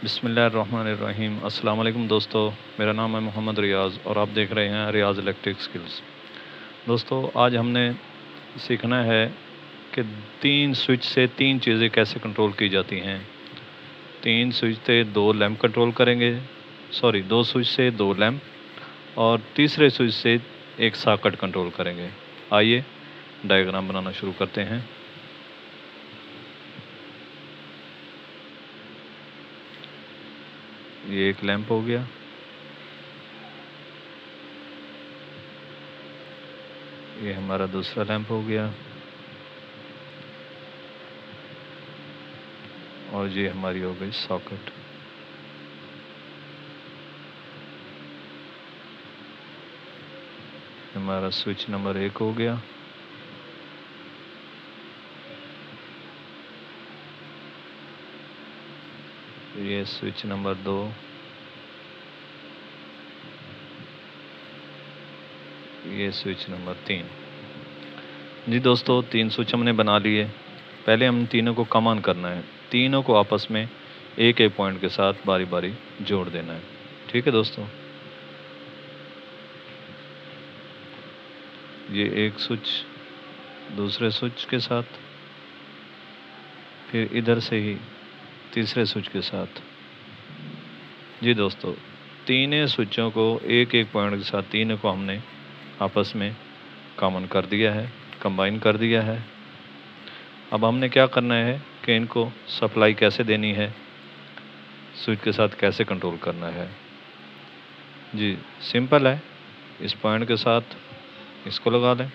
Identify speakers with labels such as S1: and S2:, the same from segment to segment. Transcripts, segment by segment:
S1: बिस्मिल्लाहिर्रहमानिर्रहीम। अस्सलाम वालेकुम दोस्तों, मेरा नाम है मोहम्मद रियाज़ और आप देख रहे हैं रियाज़ इलेक्ट्रिक स्किल्स। दोस्तों, आज हमने सीखना है कि 3 स्विच से 3 चीज़ें कैसे कंट्रोल की जाती हैं। 3 स्विच से 2 लैंप कंट्रोल करेंगे, 2 स्विच से 2 लैंप और तीसरे स्विच से एक सॉकेट कंट्रोल करेंगे। आइए डायग्राम बनाना शुरू करते हैं। ये एक लैंप हो गया, ये हमारा दूसरा लैंप हो गया और ये हमारी हो गई सॉकेट। हमारा स्विच नंबर 1 हो गया, ये स्विच नंबर 2, ये स्विच नंबर 3। जी दोस्तों, 3 स्विच हमने बना लिए। पहले हम तीनों को कमान करना है, तीनों को आपस में एक एक पॉइंट के साथ बारी बारी जोड़ देना है। ठीक है दोस्तों, ये एक स्विच दूसरे स्विच के साथ, फिर इधर से ही तीसरे स्विच के साथ। जी दोस्तों, तीनों स्विचों को एक एक पॉइंट के साथ तीनों को हमने आपस में कॉमन कर दिया है, कंबाइन कर दिया है। अब हमने क्या करना है कि इनको सप्लाई कैसे देनी है, स्विच के साथ कैसे कंट्रोल करना है। जी सिंपल है, इस पॉइंट के साथ इसको लगा दें,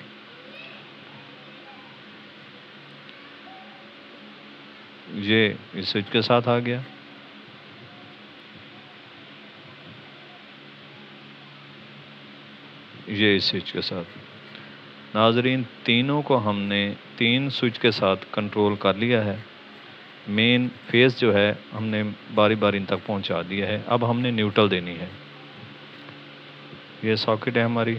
S1: ये इस स्विच के साथ आ गया, ये इस स्विच के साथ। नाजरीन, तीनों को हमने 3 स्विच के साथ कंट्रोल कर लिया है। मेन फेस जो है हमने बारी बारी तक पहुंचा दिया है। अब हमने न्यूट्रल देनी है। ये सॉकेट है हमारी,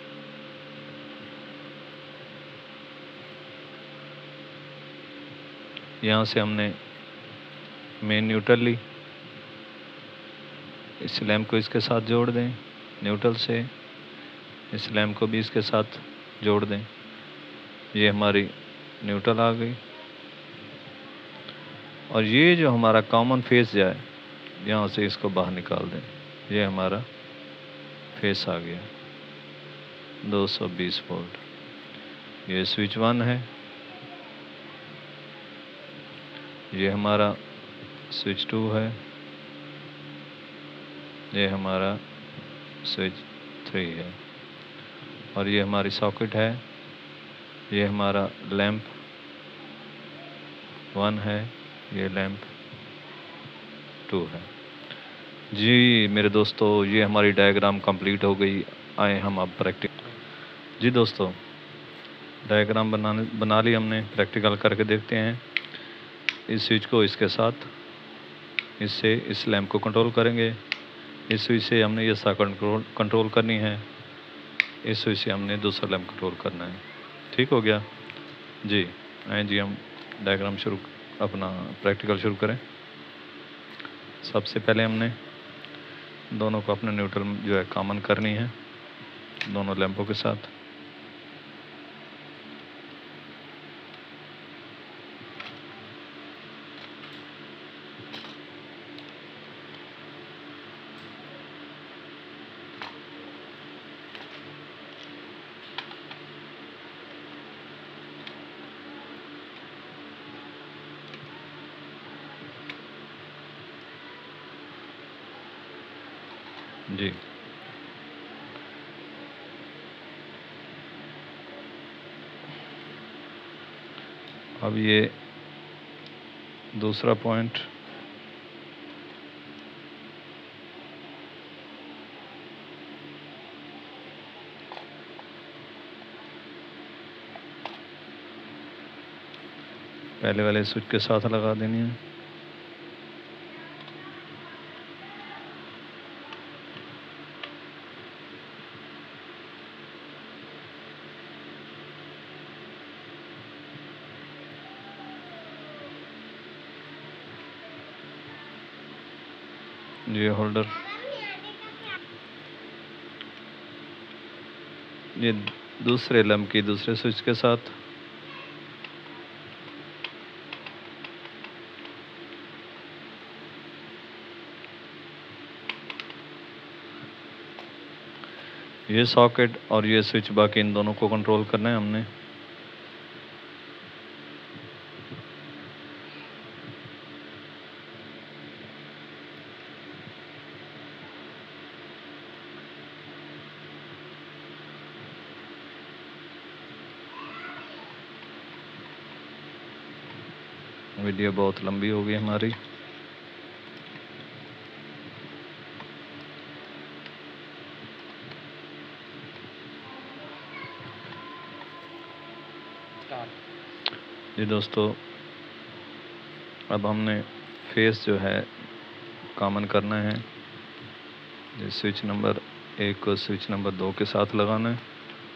S1: यहाँ से हमने मेन न्यूट्रल ली, इस लैंप को इसके साथ जोड़ दें, न्यूट्रल से इस लैंप को भी इसके साथ जोड़ दें। ये हमारी न्यूट्रल आ गई और ये जो हमारा कॉमन फेस जाए, यहाँ से इसको बाहर निकाल दें। ये हमारा फेस आ गया 220 वोल्ट। ये स्विच 1 है, ये हमारा स्विच 2 है, ये हमारा स्विच 3 है और ये हमारी सॉकेट है। ये हमारा लैंप 1 है, ये लैंप 2 है। जी मेरे दोस्तों, ये हमारी डायग्राम कंप्लीट हो गई। आए हम अब प्रैक्टिस। जी दोस्तों, डायग्राम बना ली हमने, प्रैक्टिकल करके देखते हैं। इस स्विच को इसके साथ, इससे इस लैंप को कंट्रोल करेंगे। इस स्विच से हमने ये सॉकेट कंट्रोल करनी है, इस स्विच से हमने दूसरा लैंप कंट्रोल करना है। ठीक हो गया जी। आए जी हम डायग्राम अपना प्रैक्टिकल शुरू करें। सबसे पहले हमने दोनों को अपने न्यूट्रल जो है कॉमन करनी है, दोनों लैंपों के साथ। जी अब ये दूसरा पॉइंट, पहले वाले स्विच के साथ लगा देनी है। ये होल्डर, ये दूसरे लैंप की दूसरे स्विच के साथ। ये सॉकेट और ये स्विच, बाकी इन दोनों को कंट्रोल करना है हमने। वीडियो बहुत लंबी हो गई हमारी। जी दोस्तों, अब हमने फेस जो है कॉमन करना है। ये स्विच नंबर 1 को स्विच नंबर 2 के साथ लगाना है।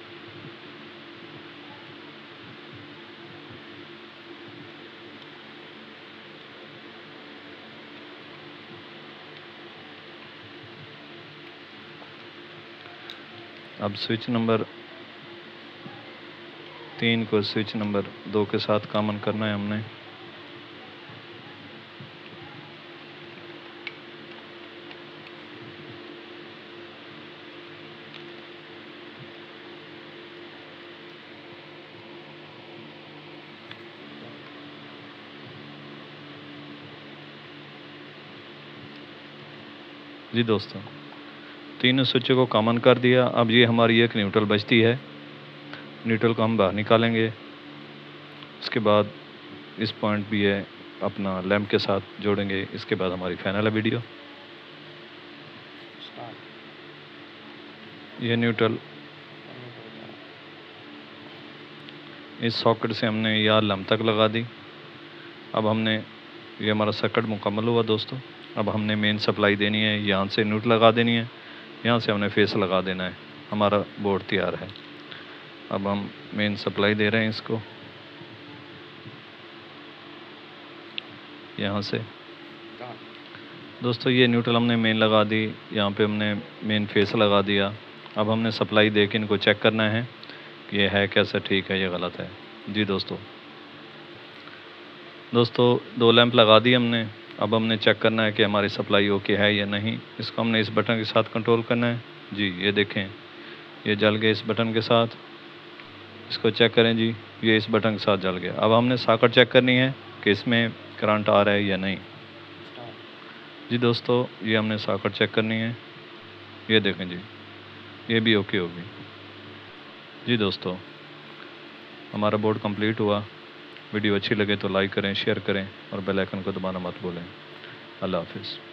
S1: अब स्विच नंबर 3 को स्विच नंबर 2 के साथ कॉमन करना है हमने। जी दोस्तों, तीनों स्विच को कॉमन कर दिया। अब ये हमारी एक न्यूट्रल बचती है, न्यूट्रल को हम बाहर निकालेंगे। उसके बाद इस पॉइंट भी है अपना लैंप के साथ जोड़ेंगे। इसके बाद हमारी फाइनल है वीडियो। ये न्यूट्रल इस सॉकेट से हमने यहाँ लैंप तक लगा दी। अब हमने ये हमारा सर्किट मुकम्मल हुआ दोस्तों। अब हमने मेन सप्लाई देनी है, यहाँ से न्यूट्रल लगा देनी है, यहाँ से हमने फेस लगा देना है। हमारा बोर्ड तैयार है। अब हम मेन सप्लाई दे रहे हैं इसको यहाँ से। दोस्तों, ये न्यूट्रल हमने मेन लगा दी, यहाँ पे हमने मेन फेस लगा दिया। अब हमने सप्लाई दे के इनको चेक करना है कि ये है कैसा, ठीक है, ये गलत है। जी दोस्तों 2 लैंप लगा दी हमने। अब हमने चेक करना है कि हमारी सप्लाई ओके है या नहीं। इसको हमने इस बटन के साथ कंट्रोल करना है। जी ये देखें, ये जल गए इस बटन के साथ। इसको चेक करें जी, ये इस बटन के साथ जल गया। अब हमने सॉकेट चेक करनी है कि इसमें करंट आ रहा है या नहीं। जी दोस्तों, ये हमने सॉकेट चेक करनी है। ये देखें जी, ये भी ओके होगी। जी दोस्तों, हमारा बोर्ड कंप्लीट हुआ। वीडियो अच्छी लगे तो लाइक करें, शेयर करें और बेल आइकन को दबाना मत भूलें। अल्लाह हाफिज़।